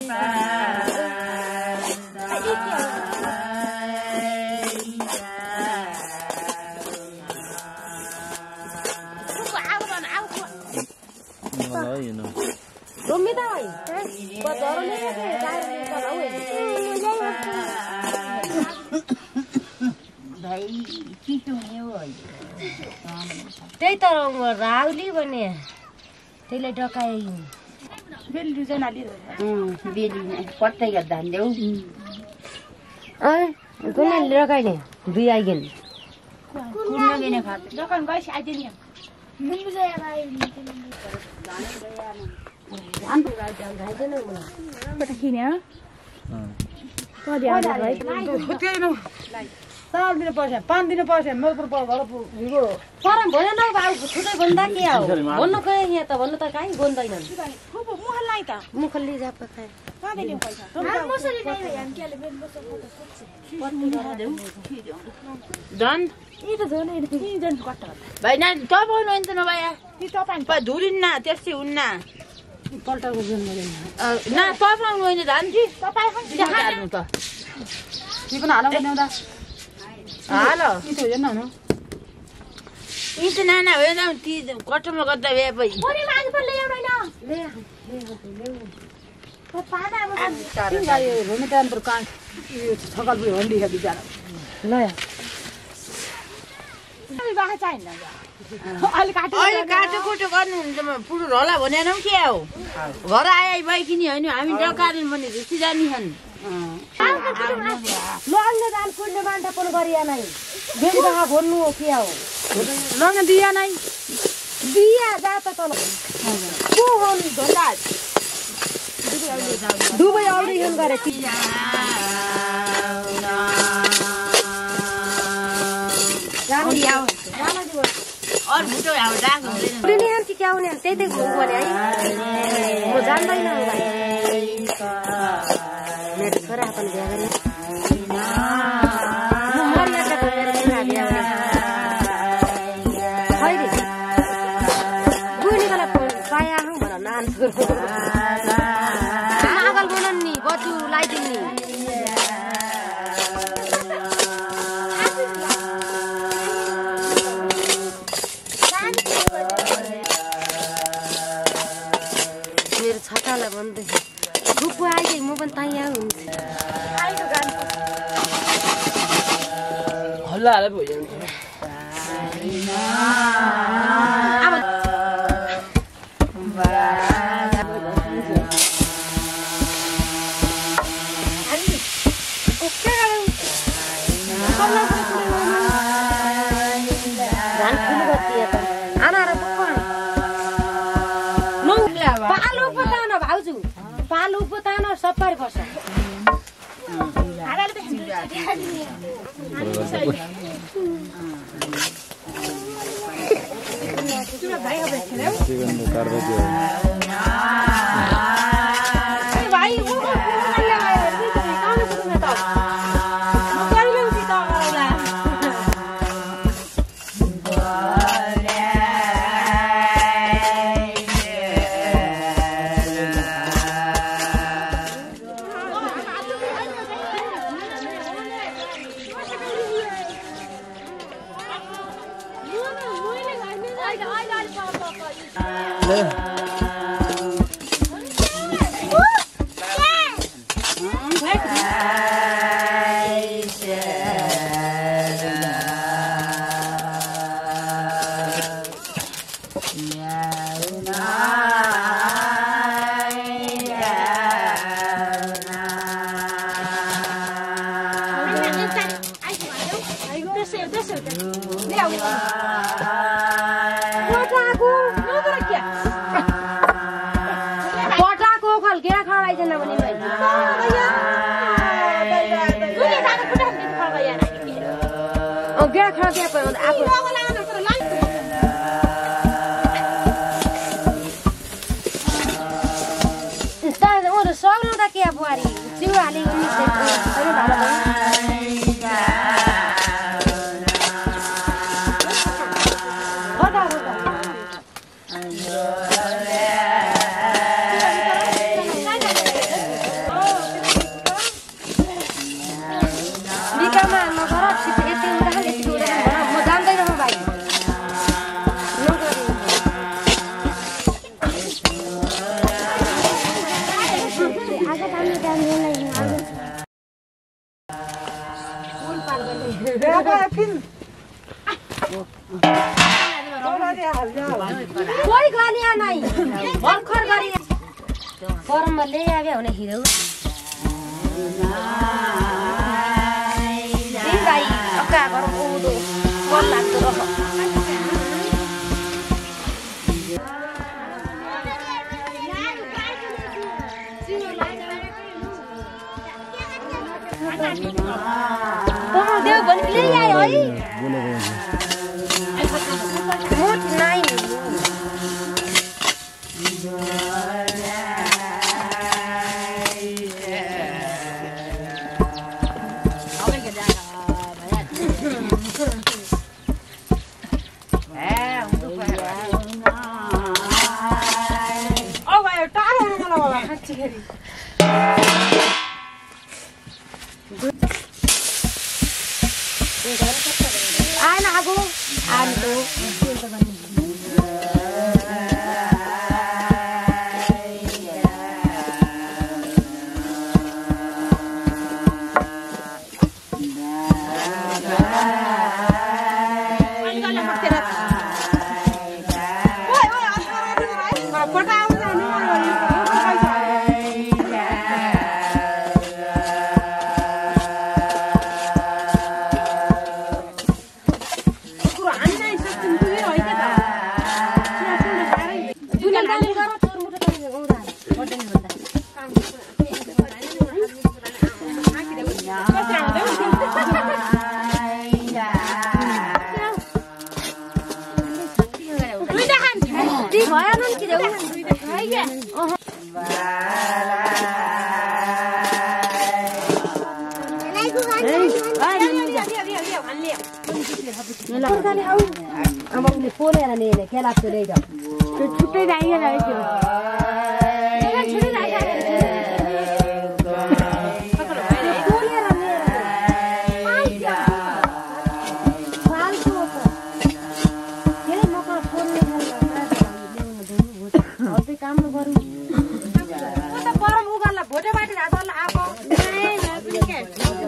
त्यही त राउली भने त्यसले डकाए बेली पट्टै गर्दा ल्याउ कुनै डकाइने दुई आइगेन कुर्नगेने खात दोकान गएछ आइदिन मुन्नु जाया आइदिन गाइदैन मलाई किन कति आउँछ भाइ त्यही साल दिन पर्छ 5 दिन पर्छ मेरो पर घर भिगो परम भयो न बाउ छुटै भन्दा के हो भन्नु गए यहाँ त भन्नु त काई गोन्दैन मुखल्लाई त मुखल्ली जाप खाए कादेले पैसा मसरी नै हम केले बेन बस दन ई त झोले ई जन कट्ट भाइ न तपाईँ नइन त नभया ती तपाईँ प धुरिन न त्यसै हुन्न पल्टको जन गरेन न तपाईँ नइन धान जी तपाईँ देखाउनु त ती पनि हालौ बनाउँदा हालो ती त हेर्न न ई त नाना हो न ती कटमा गर्दा भए पै पनि माग पर ल्याउ न ले तो पाना अब तिन गाडी रोने टाइम पर कान छकल पनि होली है बिचारा ल अलि बाहा चाहिन्न अलि काटो कुटो गर्नु हुन्छ म पुरो होला भनेन के हो घर आइ भइ किनी हैन हामी डकारिन भने रुसी जानी हन लड्ने दाल कुड्ने मान्छे पनि गरिया नै बेली बाहा भन्नु हो के हो लड्ने दिया नै दिया जात त को होन धन्दा दुबई आउडी हेन गरे कि रानी आउ और भुटो आउ डाक हुँदैन पुलिने हन कि क्या हुने त्यही त्यही घुम भने है म जान्दैन भाइ मेरो छोरा पनि बिहा गर्ने मरियाका त मेरो छोरा बिहा गर्ने खैरे बुढीलाई पाया हौ भन नान नागल बनाउन नि बजु लाइदिन् नि मेरो छटालाई भन्दै खुप्पु आइदिए म पनि तयार हुन्छ आइको गान हल्ला हल्ला भयो पालु पोतानो सप्पारी पर्छ कोही गलिया नै भर्खर गरी परम ल्याए भने हिरो भाइ अक्का घर ओदो मन लाग्दो रह देव भने ल्याए है मोट नाइ आएन आगो आलु Amang poler ni kelap tu dah. Cuti dah ia dah itu. Cuti dah ia. Poler ni. Aja. Falsu apa? Jadi maka poler ni. Apa काम करूँ? वो तो परम उगा ला बोटे बाटे जाता ला आप. नहीं नहीं क्या?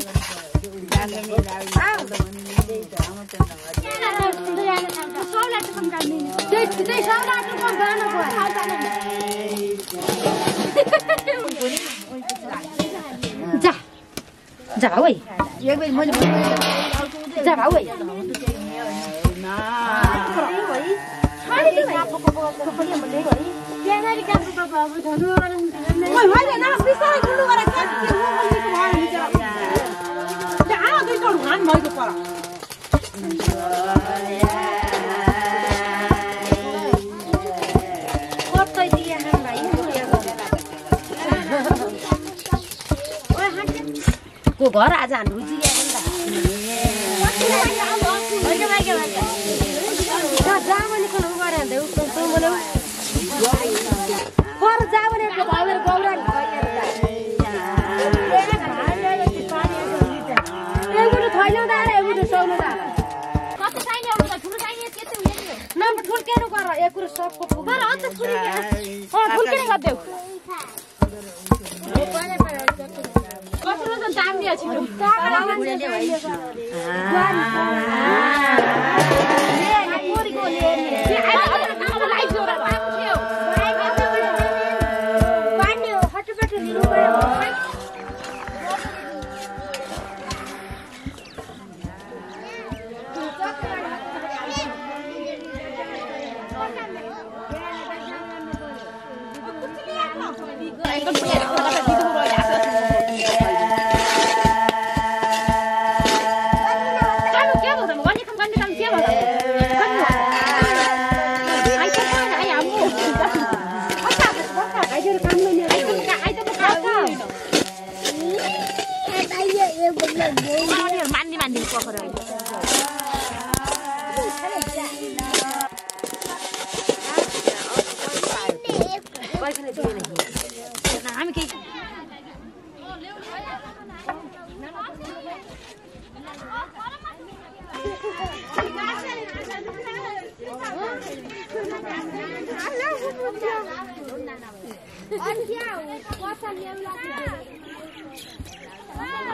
जा भाई एक बार मुझे जा भाई को घर आज हाम्रो जिया नि त जामने कोन गरे अन्त उस्तो बोले पर जामने को भावर गौरा एउटा थैलो दारे एउटा सौलो दारे कति चाहिने एउटा ठुलो चाहिने त्यति हुने नम्बर ठुल्केनु गर एक कुरा सबको पुगर अन्त छुरी ठुल्केने गर्देऊ कत्रो त दाम दिया छिटो लाउन दे भाइ कोरीको ले लाइट जोरा भएको थियो पानी हटपट लिनु पर्यो mandi pokoke हामी के अनि क्या हो पर्छ ल्याउला